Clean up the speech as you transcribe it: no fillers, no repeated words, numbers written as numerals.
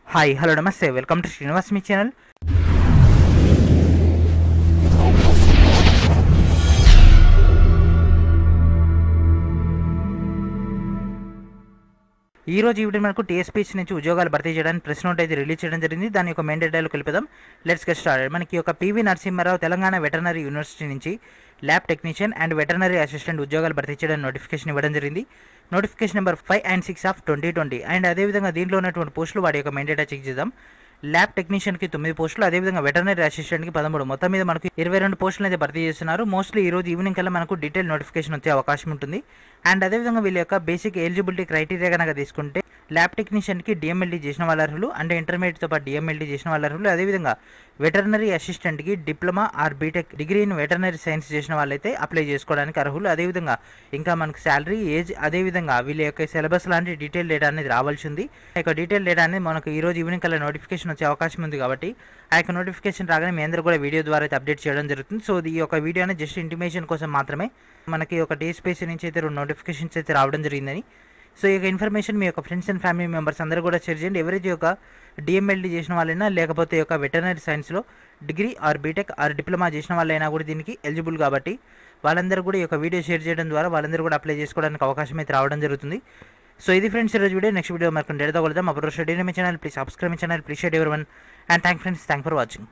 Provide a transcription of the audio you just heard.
Hi hello నమస్తే welcome to Srinivas మీ channel. ఈ రోజు ఈ వీడియో మనకు టీఎస్పీఎస్సీ నుంచి ఉద్యోగాలు భర్తీ చేయడానికి ప్రెస్ నోట్ అయితే రిలీజ్ చేయడం జరిగింది. దాని యొక్క మెయిన్ డేటాలో కలిపిద్దాం. Let's get started. మనకి యొక్క PV Narasimha Rao Telangana veterinary university నుంచి lab technician and veterinary assistant ఉద్యోగాలు భర్తీ చేయడానికి నోటిఫికేషన్ ఇవ్వడం జరిగింది. Notification number 5 and 6 of 2020. And అదేవిధంగా దీంట్లో ఉన్నటువంటి పోస్టులు వాటి యొక్క మెయిన్ డేటా చెక్ చేద్దాం. ల్యాబ్ టెక్నీషియన్కి 9 పోస్టులు, అదేవిధంగా వెటర్నరీ అసిస్టెంట్కి 13. మొత్తం మీద మనకు 22 పోస్టులు అయితే భర్తీ చేస్తున్నారు. మోస్ట్లీ ఈ రోజు ఈవినింగ్ కల్లా మనకు డీటెయిల్ నోటిఫికేషన్ వచ్చే అవకాశం ఉంటుంది. అండ్ అదేవిధంగా వీళ్ళ యొక్క బేసిక్ ఎలిజిబిలిటీ క్రైటీరియా కనుక తీసుకుంటే ల్యాబ్ టెక్నీషియన్కి డిఎంఎల్టీ చేసిన వాళ్ళ అర్హులు, అంటే ఇంటర్మీడియట్తో పాటు డిఎంఎల్టీ చేసిన వాళ్ళ అర్హులు. అదేవిధంగా వెటర్నరీ అసిస్టెంట్కి diploma or BTech degree in veterinary science చేసిన వాళ్ళైతే అప్లై చేసుకోవడానికి అర్హులు. అదేవిధంగా ఇంకా మనకు శాలరీ, ఏజ్, అదేవిధంగా వీళ్ళ యొక్క సిలబస్ లాంటి డీటెయిల్ డేటా అనేది రావాల్సి ఉంది. ఆ యొక్క డీటెయిల్ డేటా అనేది మనకు ఈ రోజు ఈవినింగ్ కల్లా నోటిఫికేషన్ వచ్చే అవకాశం ఉంది. కాబట్టి ఆ యొక్క నోటిఫికేషన్ రాగానే మీ అందరూ కూడా వీడియో ద్వారా అయితే అప్డేట్ చేయడం జరుగుతుంది. సో ఈ యొక్క వీడియో అనేది జస్ట్ ఇంటిమేషన్ కోసం మాత్రమే. మనకి ఒక టీఎస్పీఎస్సీ నుంచి అయితే 2 నోటిఫికేషన్స్ అయితే రావడం జరిగిందని. సో ఈ యొక్క ఇన్ఫర్మేషన్ మీ యొక్క ఫ్రెండ్స్ అండ్ ఫ్యామిలీ మెంబర్స్ అందరూ కూడా షేర్ చేయండి. ఎవరైతే యొక్క డిఎంఎల్టీ చేసిన వాళ్ళైనా, లేకపోతే యొక్క వెటర్నరీ సైన్స్లో degree or BTech or diploma చేసిన వాళ్ళైనా కూడా దీనికి ఎలిజిబుల్. కాబట్టి వాళ్ళందరూ కూడా ఈ యొక్క వీడియో షేర్ చేయడం ద్వారా వాళ్ళందరూ కూడా అప్లై చేసుకోవడానికి అవకాశం అయితే రావడం జరుగుతుంది. సో ఇది ఫ్రెండ్స్ ఈరోజు వీడియో. నెక్స్ట్ వీడియో మనకు డేటా కలుద్దాం. అప్పుడు షెడ్యూల్ మీ channel please subscribe my channel. Please share everyone and thank friends, thank for watching.